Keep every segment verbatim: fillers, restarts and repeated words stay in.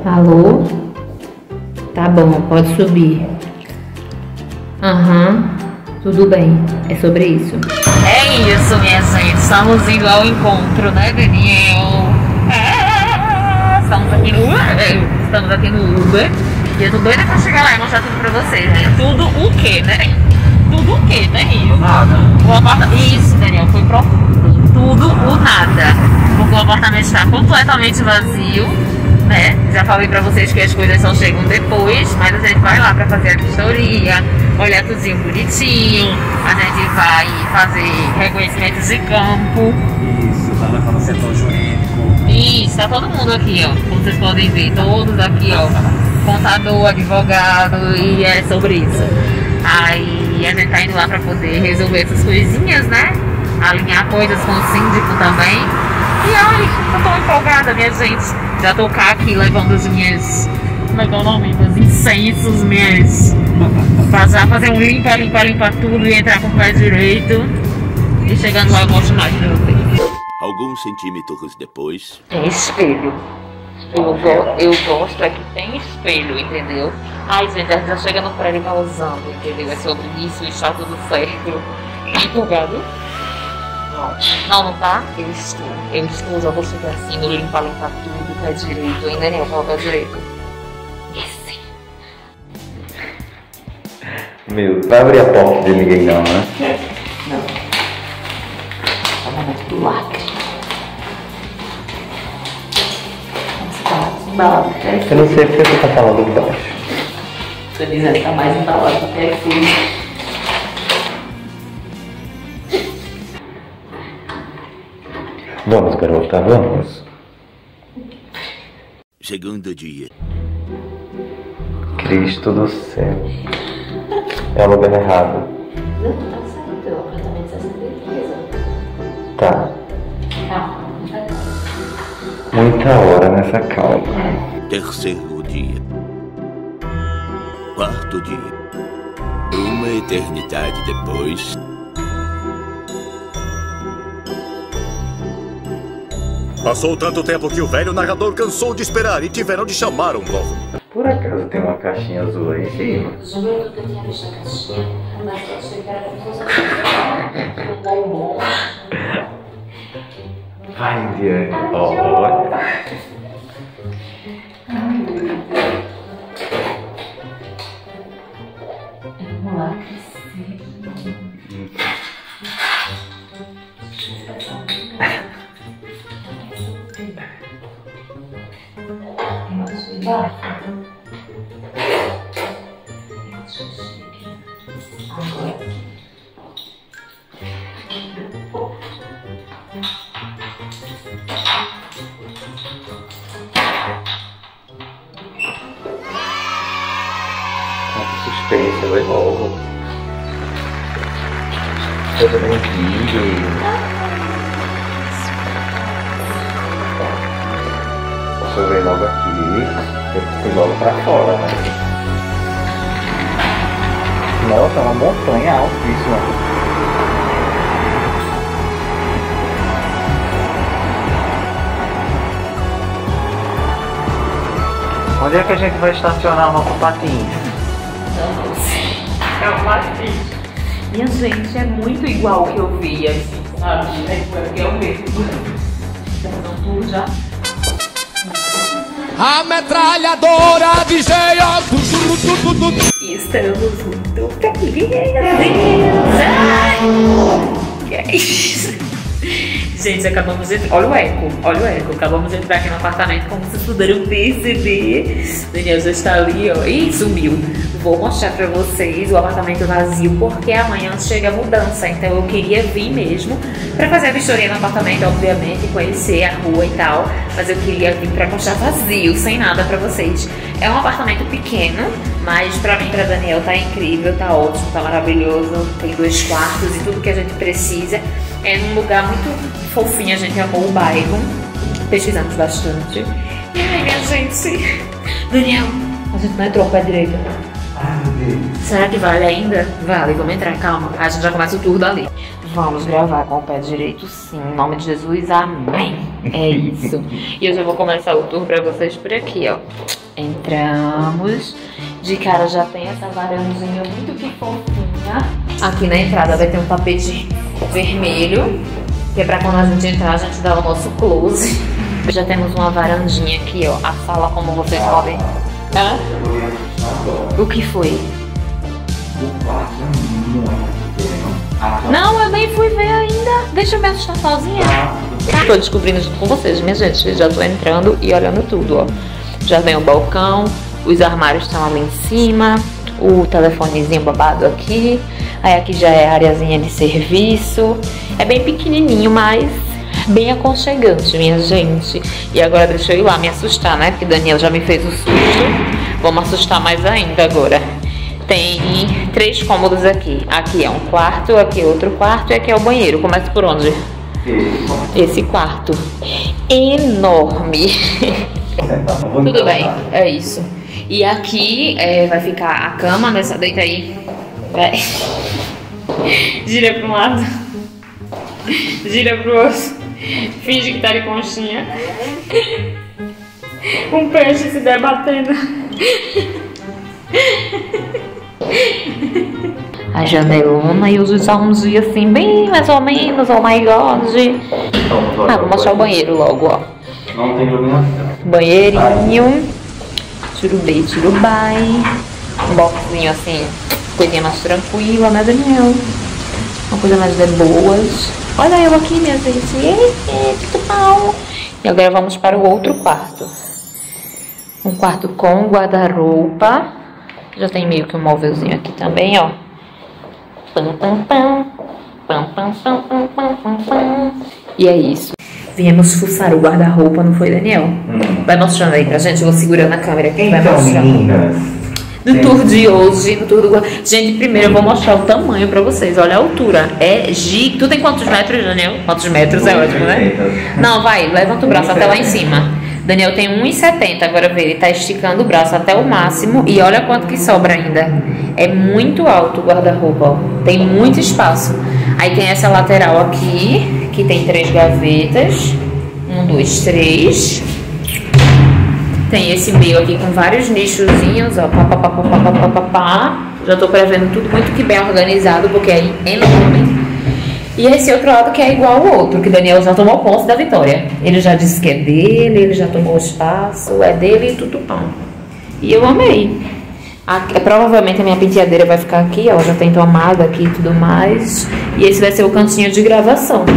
Alô? Tá bom, pode subir. Aham, uhum, tudo bem, é sobre isso. É isso, minha gente, estamos indo ao encontro, né, Daniel? É, estamos aqui no Uber, estamos aqui no Uber. E eu tô doida pra chegar lá e mostrar tudo pra vocês, né? Tudo o quê, né? Tudo o quê, né, Rio? Nada. O apartamento... Isso, Daniel, foi profundo. Tudo o nada. Porque o apartamento está completamente vazio, né? Já falei pra vocês que as coisas só chegam depois, mas a gente vai lá pra fazer a vistoria, olhar tudinho bonitinho, a gente vai fazer reconhecimentos de campo. Isso, tá levando o setor jurídico. Isso, tá todo mundo aqui, ó. Como vocês podem ver, todos aqui, ó. Contador, advogado, e é sobre isso. Aí a gente tá indo lá pra poder resolver essas coisinhas, né? Alinhar coisas com o síndico também. E ai, eu tô empolgada, minha gente. Já tô cá aqui levando as minhas... Como é que é o nome? Meus incensos, minhas... Pra já fazer um limpa, limpa, limpa tudo e entrar com o pé direito. E chegando lá eu mostro mais pra vocês. Alguns centímetros depois... Tem espelho. Eu, go eu gosto é que tem espelho, entendeu? Ai, gente, a gente já chega no prédio e tá usando, entendeu? É sobre isso, está tudo certo. Empolgado? Não, não tá? Eu estou. Eu estou, já vou chegar assim, no limpa, limpa tudo, pé direito. Ainda nem eu falo pé direito. Esse. Meu, vai abrir a porta de ninguém não, né? Não. Tá na mão do lacre. Embalado, né? Eu não sei porque você tá falando baixo. Tô dizendo que tá mais embalado do que é fui. Vamos, garota, vamos. Segundo dia. Cristo do céu. É o lugar errado. Não, tá certo. O apartamento sessenta e três. Tá. Tá. Muita hora nessa calma. Terceiro dia. Quarto dia. Uma eternidade depois. Passou tanto tempo que o velho narrador cansou de esperar e tiveram de chamar um novo. Por acaso tem uma caixinha azul aí em cima? Juro que eu tinha visto a caixinha, mas eu achei que era como um bombom. Vai, Diane. Olha. Vamos lá. Suspense, eu envolvo. Seja bem-vindo. Você vem logo aqui, eu fui logo pra fora, né? Nossa, é uma montanha altíssima. Onde é que a gente vai estacionar o nosso patins? Não sei. É o patins. Minha gente, é muito igual o que eu vi, assim, sabe? É que é o mesmo. Então, tudo já. A metralhadora D J E estamos muito felizes. Que é isso? Gente, acabamos de... Olha o eco, olha o eco. Acabamos de entrar aqui no apartamento, como vocês puderam perceber. Daniel já está ali, ó. Ih, sumiu. Vou mostrar pra vocês o apartamento vazio, porque amanhã chega a mudança. Então eu queria vir mesmo pra fazer a vistoria no apartamento, obviamente, conhecer a rua e tal. Mas eu queria vir pra mostrar vazio, sem nada pra vocês. É um apartamento pequeno, mas pra mim, pra Daniel, tá incrível, tá ótimo, tá maravilhoso. Tem dois quartos e tudo que a gente precisa. É num lugar muito fofinho, a gente amou o bairro. Pesquisamos bastante. E aí, minha gente... Daniel, a gente não entrou pra direita. Ai, meu Deus. Será que vale ainda? Vale, vamos entrar, calma. A gente já começa o tour dali. Vamos gravar com o pé direito, sim. Em nome de Jesus, amém. É isso. E eu já vou começar o tour pra vocês por aqui, ó. Entramos. De cara já tem essa varandinha muito que fofinha. Aqui na entrada vai ter um tapete vermelho, que é pra quando a gente entrar, a gente dá o nosso close. Já temos uma varandinha aqui, ó. A sala, como vocês podem... Hã? O que foi? Não, eu nem fui ver ainda. Deixa eu me assustar sozinha. Tô descobrindo junto com vocês, minha gente. Já tô entrando e olhando tudo, ó. Já vem o balcão, os armários estão ali em cima, o telefonezinho babado aqui. Aí aqui já é a areazinha de serviço. É bem pequenininho, mas bem aconchegante, minha gente. E agora deixa eu ir lá me assustar, né? Porque Daniel já me fez o susto. Vamos assustar mais ainda agora. Tem três cômodos aqui. Aqui é um quarto, aqui é outro quarto e aqui é o banheiro. Começa por onde? Esse quarto. Enorme. Tudo bem, é isso. E aqui é, vai ficar a cama, nessa. Deita aí. Vai. Gira para um lado. Gira pro outro. Finge que tá de conchinha. Um peixe se debatendo. A janelona e os visorzinhos assim, bem mais ou menos, oh my god. Ah, vou mostrar o banheiro logo, ó. Não tem iluminação. Banheirinho. Turubei, turubai. Um boxzinho assim, coisinha mais tranquila, né, Daniel? Uma coisa mais de boas. Olha eu aqui, minha gente. Eita, que mal. E agora vamos para o outro quarto. Um quarto com guarda-roupa. Já tem meio que um móvelzinho aqui também, ó. Pam, pam, pam. Pam, pam, pam, pam, pam, pam, pam. E é isso. Viemos fuçar o guarda-roupa, não foi, Daniel? Hum. Vai mostrando aí pra gente. Eu vou segurando a câmera aqui. Então, vai mostrando. Meninas, no sim. Tour de hoje, no tour do guarda... Gente, primeiro eu vou mostrar o tamanho pra vocês. Olha a altura. É gigante. Tu tem quantos metros, Daniel? Quantos metros? É ótimo, né? Não, vai. Levanta o braço até lá em cima. Daniel tem um e setenta, agora vê, ele tá esticando o braço até o máximo e olha quanto que sobra ainda. É muito alto o guarda-roupa, ó. Tem muito espaço. Aí tem essa lateral aqui, que tem três gavetas. Um, dois, três. Tem esse meio aqui com vários nichozinhos, ó. Pá, pá, pá, pá, pá, pá, pá, pá. Já tô prevendo tudo muito que bem organizado, porque é enorme. E esse outro lado que é igual ao outro, que Daniel já tomou posse da vitória. Ele já disse que é dele, ele já tomou o espaço, é dele e tudo pão. E eu amei. Aqui, provavelmente a minha penteadeira vai ficar aqui, ó, já tem tomada aqui e tudo mais. E esse vai ser o cantinho de gravação.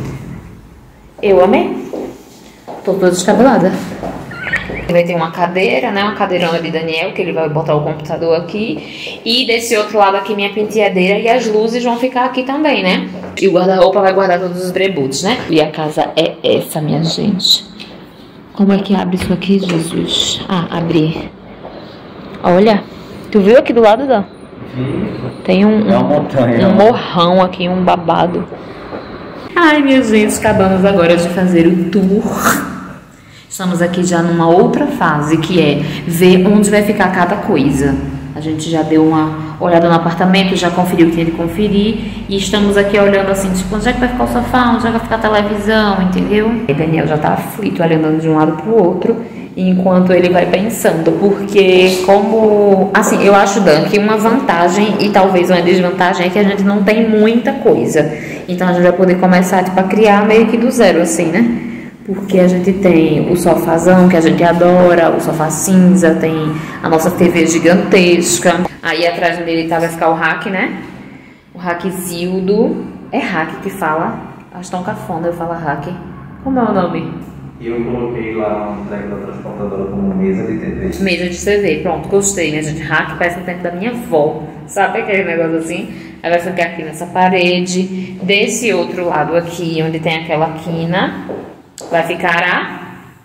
Eu amei. Tô toda descabelada. Vai ter uma cadeira, né? Uma cadeirona de Daniel, que ele vai botar o computador aqui. E desse outro lado aqui, minha penteadeira. E as luzes vão ficar aqui também, né? E o guarda-roupa vai guardar todos os brebutos, né? E a casa é essa, minha gente. Como é que abre isso aqui, Jesus? Ah, abri. Olha, tu viu aqui do lado, da? Tem um, um, é uma montanha, um morrão aqui, um babado. Ai, minha gente, acabamos agora de fazer o tour. Estamos aqui já numa outra fase, que é ver onde vai ficar cada coisa. A gente já deu uma olhada no apartamento, já conferiu o que tinha de conferir. E estamos aqui olhando assim, tipo, onde é que vai ficar o sofá, onde é que vai ficar a televisão, entendeu? E Daniel já tá aflito, olhando de um lado pro outro, enquanto ele vai pensando. Porque como... Assim, eu acho, Dan, que uma vantagem e talvez uma desvantagem é que a gente não tem muita coisa. Então a gente vai poder começar, tipo, a criar meio que do zero, assim, né? Porque a gente tem o sofazão que a gente adora, o sofá cinza, tem a nossa T V gigantesca. Aí atrás dele tá, vai ficar o rack, né? O rackzildo. É rack que fala? Acho tão cafona eu falar rack. Como é o nome? E eu coloquei lá no treco da transportadora como mesa de T V. Mesa de T V, pronto, gostei, né, gente? Rack parece o tempo da minha avó. Sabe aquele negócio assim? Aí vai ficar aqui nessa parede. Desse outro lado aqui, onde tem aquela quina, vai ficar a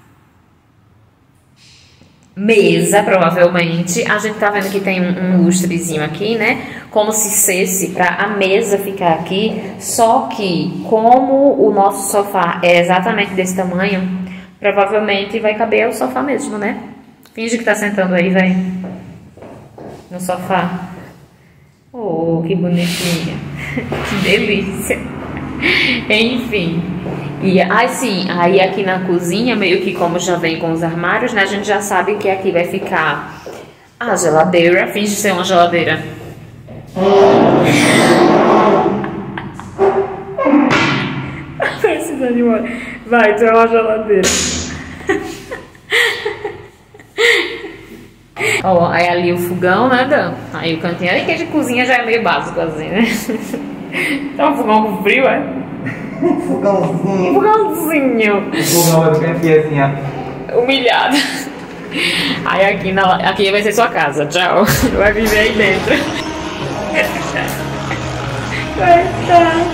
mesa, provavelmente. A gente tá vendo que tem um, um lustrezinho aqui, né? Como se cesse pra a mesa ficar aqui. Só que, como o nosso sofá é exatamente desse tamanho, provavelmente vai caber o sofá mesmo, né? Finge que tá sentando aí, vai. No sofá. Oh, que bonitinha. Que delícia. Enfim. E aí sim, aí aqui na cozinha, meio que como já vem com os armários, né? A gente já sabe que aqui vai ficar a geladeira. Finge ser uma geladeira. Precisa de uma... Vai, tu é uma geladeira. Ó, aí ali o fogão, né, Dan? Aí o cantinho. Aí que de cozinha já é meio básico assim, né? Então o fogão com frio, é? Fogãozinho. Fogãozinho. O fogão vai ficar aqui assim, ó. Humilhado. Aí aqui, na, aqui vai ser sua casa. Tchau. Vai viver aí dentro. Coitado.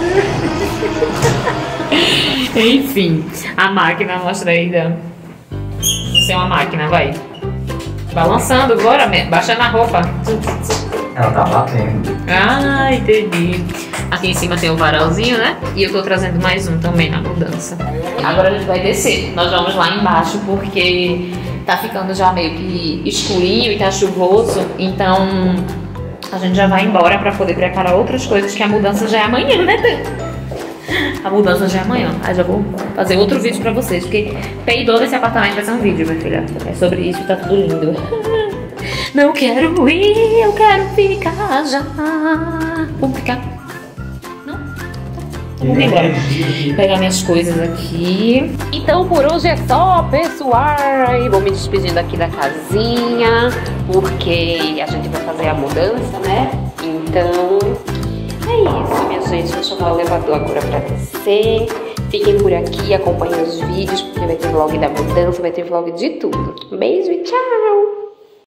Enfim, a máquina, mostra aí, Dan. Isso é uma máquina, vai. Balançando agora, baixando a roupa. Ela tá batendo. Ah, entendi. Aqui em cima tem o varalzinho, né? E eu tô trazendo mais um também na mudança. Agora a gente vai descer. Nós vamos lá embaixo porque tá ficando já meio que escurinho e tá chuvoso. Então a gente já vai embora pra poder preparar outras coisas, que a mudança já é amanhã, né, Dan? A mudança já é amanhã. Aí já vou fazer outro vídeo pra vocês, porque peidou desse apartamento vai ser um vídeo, minha filha. É sobre isso, tá tudo lindo. Não quero ir, eu quero ficar já. Vamos ficar? Não? Vamos embora. Pegar minhas coisas aqui. Então por hoje é só, pessoal. E vou me despedindo aqui da casinha, porque a gente vai fazer a mudança, né? Então é isso, minha gente. Vou chamar o elevador agora pra descer. Fiquem por aqui, acompanhem os vídeos, porque vai ter vlog da mudança, vai ter vlog de tudo. Beijo e tchau!